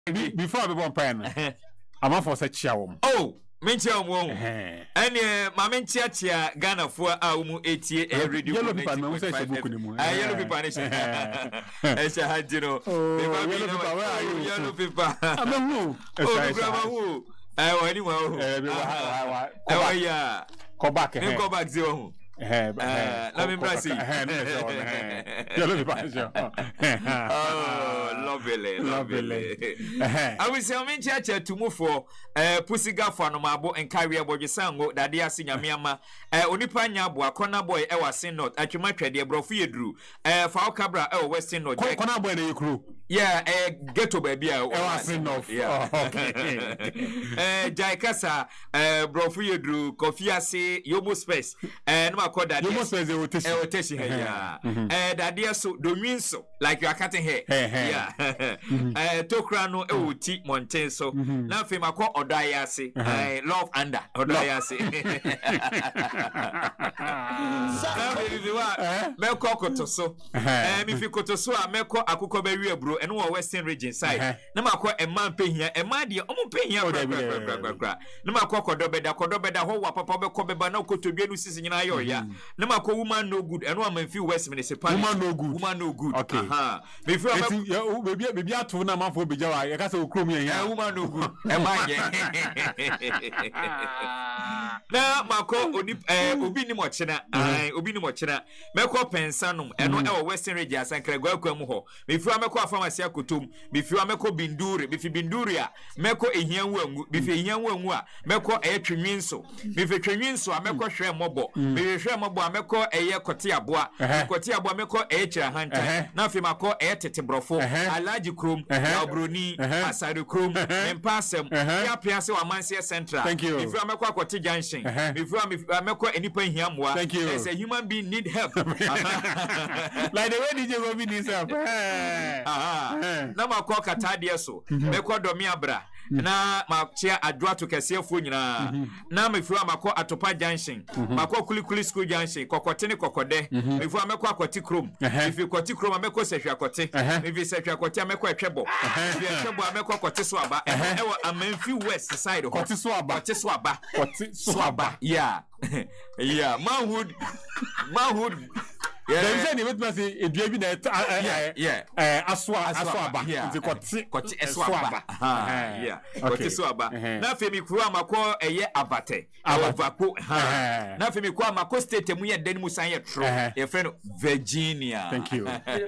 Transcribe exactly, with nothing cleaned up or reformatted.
before I be born pen. I'm off for such a woman. Oh, mention one. And my men chia Ghana for our eighty every day. Yellow people, no say book anymore. I yellow people, as I had, you know. Yellow people, I don't know. Oh, I anyone. Oh, yeah. Go back and go back zero. Let me bless you. Oh, lovely, lovely. I will say, I'm in church to move for a pussy gaff on my boat and carry a body sango that they are singing Miama. Only Panya boy, corner boy, I was saying not at your match, dear Brofia drew. A foul cabra, oh, Western or corner boy, you crew. Yeah, a ghetto baby, I was saying off. Yeah, okay. Jaikasa, Brofia drew, Kofia say, Yobo space, and my code that you say rotation here. Yeah, and that dear so doing so like you are cutting hair. Yeah, uh, Tokrano, oh, T Mountain. So now, if I call Odayasi, I love under Odayasi. Melko Kotoso, and if you Kotoso, Melko Akuko Berry bro, and one Western region side. No matter a man pay here, a man dear, almost pay here. No matter Kodobeda, Kodobeda, who were Papa Kobebano to be season in Ioya. No matter woman no good, and one man few West Municipal. Woman no good, woman no good. Okay. Aha. Before maybe maybe I told them for Bijawa, I got to come here. Woman no good. Am I? Now, Marco, Obi ni mochena, I Obi ni mochena. Meko pensanum, and no Western regions and Kregwelko. Before I make a pharmacy kutum, before I make Binduri, before Binduria, Meko a young, before young one, Meko a triminso, before triminso, I make a share mobile, before share mobile, Meko a year Cotia bois, Cotia bois, Meko a chair hunter, nothing Mako a tete brofo, a large crum, a bruni, a side crum, and pass them, ya piasso a mansia central. Thank you. If I make a Cotia junction, if I make any pain here, thank you. As a human being need help. Like the way did you go with this help? Ah, na makọ katadia so mekọ domia bra na makchia adwa to kese fu nyina na mefura makọ atopa junction makọ kulikuli school junction kokote ne kokode mefura mekọ akoti krom ifi koti krom mekọ sehwa kote ifi sehwa kote mekọ atwebo ifi atwebo mekọ kote so aba e wo amanfi west side kote so aba kote so aba kote so aba yeah yeah manhood manhood. Yeah, there is any with me say edua bi na yeah eh aswa aswa aba nti kwoti kwoti aswa aba yeah kwoti so aba na femi kru amakọ eye abate avako na femi kru amakọ state mu ye dan mu san ye tro ye fe no Virginia. Thank you.